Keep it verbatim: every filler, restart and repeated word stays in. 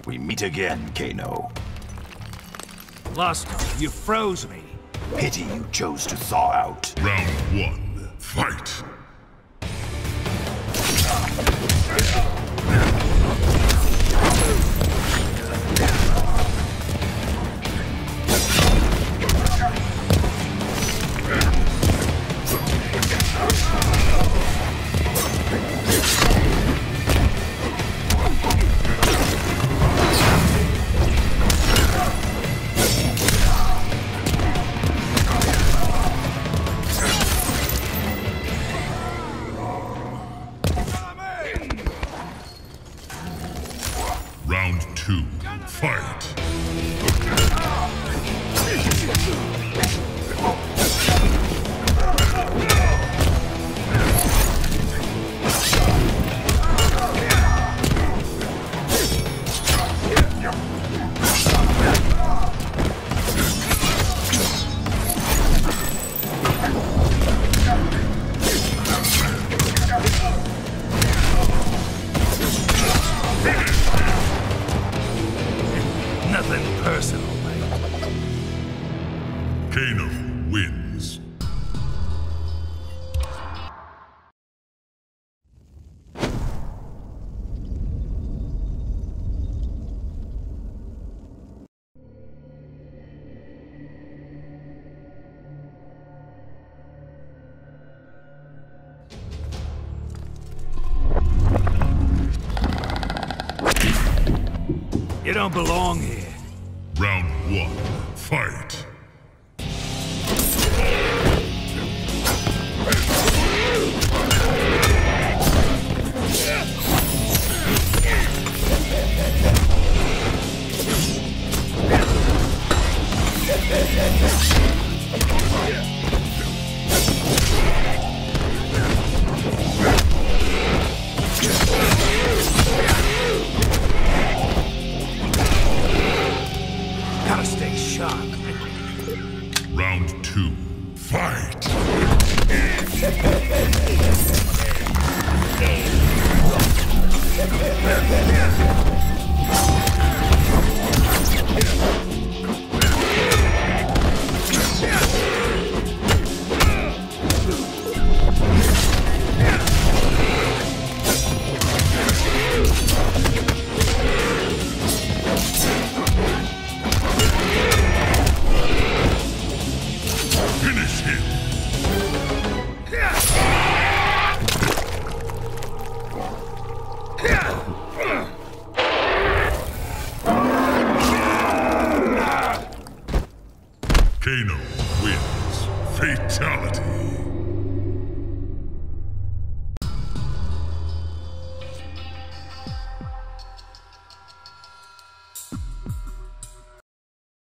We meet again, Kano. Last time, you froze me. Pity you chose to thaw out. Round one, fight! Round two, fight! Nothing personal, mate. Kano wins. You don't belong here. Round one, fight! Gotta stay sharp. Round two, fight! Finish him! Kano wins. Fatality.